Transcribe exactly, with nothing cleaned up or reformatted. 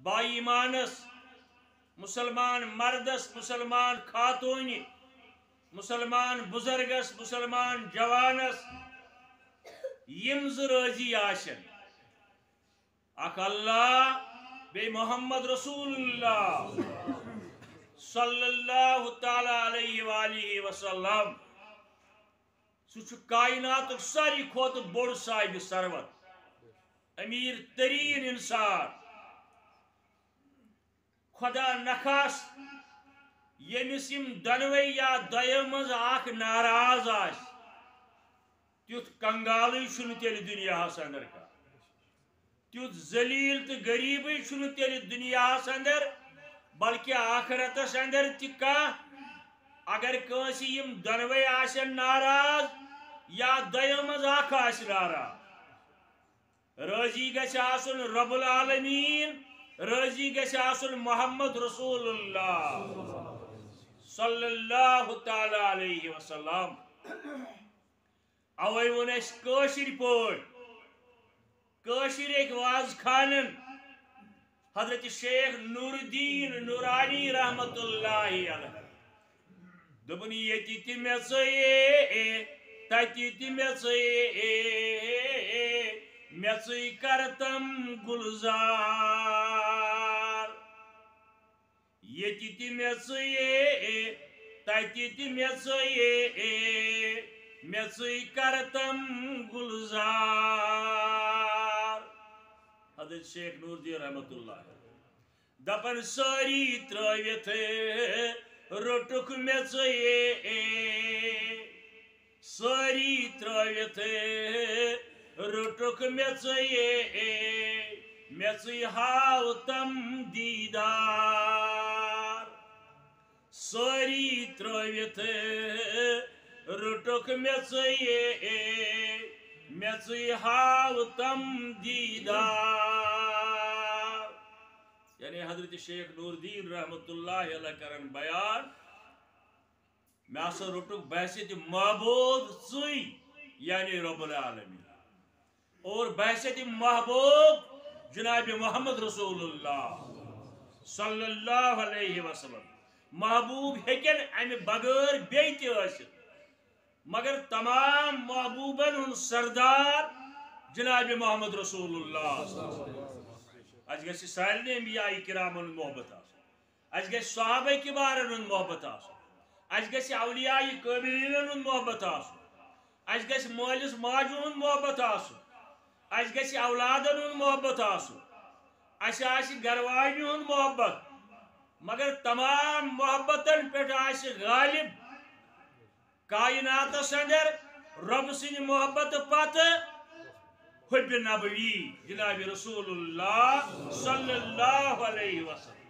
बाईमानस मुसलमान मर्दस मुसलमान खातून मुसलमान बुजुर्गस मुसलमान जवानस यम ज राजी आशन अख अल्लाह बे मोहम्मद रसूलुल्लाह सल्लल्लाहु तआला अलैहि वालिहि वसल्लम सु कायनात सारी खोत बोड़ साहिब सरवत अमीर तरीन इंसान खुदा नखास यमिस यम दनवे या दयो मज आख नाराज आस तुथ कंगाल तेल दुनिया अंदर का तुथ जलील तो गरीब तेल दुनिया अंदर बल्कि आखरतस अंदर ता अगर कंस यम दनवे आसन नाराज या दयो मज आख आस नाराज राजी गछ आसन रब्बुल आलमीन राजी गछ आसन मोहम्मद रसूलुल्लाह सल्लल्लाहु तआला अलैहि वसल्लम अवै वोन अस काशिर पौट काशिर एक वाज खानन हजरत शेख नूरुद्दीन नूरानी रहमतुल्लाहि अलैह दोपन यति ति मे चये तति ति मे चये मे चय करतम गुलजार यति ति मे चये तति ति मे चये मे चय करतम गुलजार हजरत शेख नूरुद्दीन रहमतुल्लाह दपन सारी त्रवित रोटुक मे चये सारी त्रवित रोटुक मे चये मे चय हाव तम दीदार सारी त्रवित रोटुक मे चये मे चय हाव तम दीदार यानी हजरत शेख नूरुद्दीन रहमतुल्लाहि अलैह करन बयान मे आसा रोटुक बहसियत महबूब चुई यानी रब्बुल आलमीन और बहसियत महबूब जनाब मोहम्मद रसूलुल्लाह सल्लल्लाहु अलैहि वसल्लम महबूब हेकन अमि बगैर बेति आसित मगर तमाम महबूबन हुन सरदार जनाब मोहम्मद रसूलुल्लाह अज गछ सालने अंबिया किरामन मोहब्बत आसन अज गछ सहाबा किबारन हुन मोहब्बत आसन अज गछ औलिया कामिलीन हुन मोहब्बत आसन अज गछ मालिस माजु हुन मोहब्बत आसन अज गछ औलादन हुन मोहब्बत आसन अस आसि घरवालि हुन मोहब्बत मगर तमाम मोहब्बतन पेट आसि गालिब कायनातस अंदर रब सिंह मोहब्बत पत हुब्ब नबवी जनाब रसूलुल्लाह सल्लल्लाहु अलैहि वसल्लम